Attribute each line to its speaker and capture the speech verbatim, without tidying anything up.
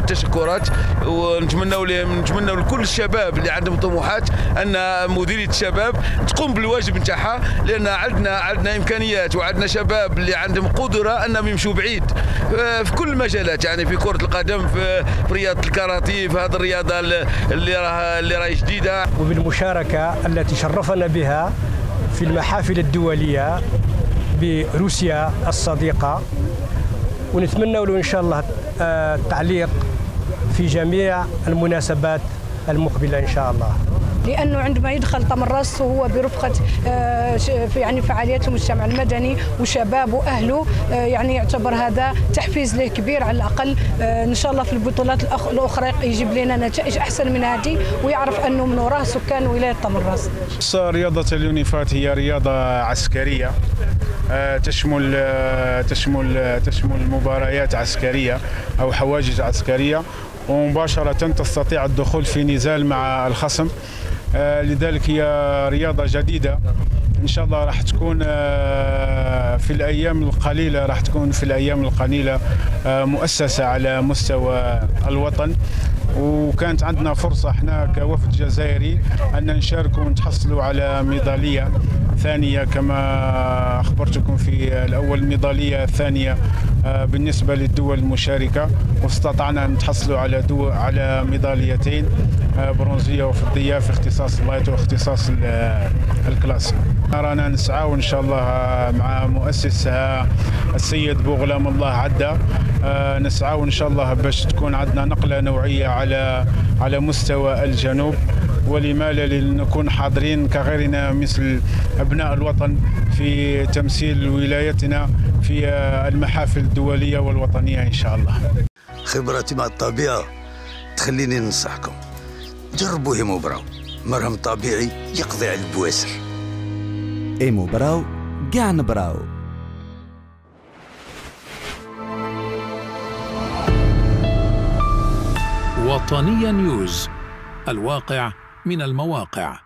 Speaker 1: التشكرات، ونتمنوا لهم نتمنوا لكل الشباب اللي عندهم طموحات ان مديريه الشباب تقوم بالواجب نتاعها، لان عندنا عندنا امكانيات وعندنا شباب اللي عندهم قدره انهم يمشوا بعيد في كل المجالات، يعني في كره القدم، في رياضه الكاراتيه، في هذه الرياضه اللي راه اللي راهي جديده.
Speaker 2: وبالمشاركه التي شرفنا بها في المحافل الدوليه بروسيا الصديقه، ونتمنى له ان شاء الله التعليق في جميع المناسبات المقبله ان شاء الله.
Speaker 3: لانه عندما يدخل طمراس وهو برفقه يعني فعاليات المجتمع المدني وشباب واهله، يعني يعتبر هذا تحفيز له كبير على الاقل. ان شاء الله في البطولات الاخرى يجيب لنا نتائج احسن من هذه، ويعرف انه من وراه سكان ولايه طمراس.
Speaker 4: رياضه اليونيفات هي رياضه عسكريه تشمل تشمل تشمل مباريات عسكريه او حواجز عسكريه، ومباشره تستطيع الدخول في نزال مع الخصم. لذلك هي رياضة جديدة إن شاء الله راح تكون في الأيام القليلة راح تكون في الأيام القليلة مؤسسة على مستوى الوطن، وكانت عندنا فرصة احنا كوفد جزائري أن نشارك ونتحصلوا على ميدالية ثانية كما أخبرتكم في الأول، ميدالية الثانية بالنسبة للدول المشاركة، واستطعنا أن نتحصلوا على دول على ميداليتين برونزية وفضية في اختصاص اللايت واختصاص الكلاسيك. رانا نسعى وإن شاء الله مع مؤسسها السيد بوغلام الله عدة نسعى وإن شاء الله باش تكون عندنا نقلة نوعية على على مستوى الجنوب، ولما لا نكون حاضرين كغيرنا مثل أبناء الوطن في تمثيل ولايتنا في المحافل الدولية والوطنية إن شاء الله.
Speaker 5: خبرتي مع الطبيعة تخليني ننصحكم جربوا هيمو براو، مرهم طبيعي يقضي على البواسر.
Speaker 6: هيمو براو كاع نبراو.
Speaker 7: وطنية نيوز، الواقع من المواقع.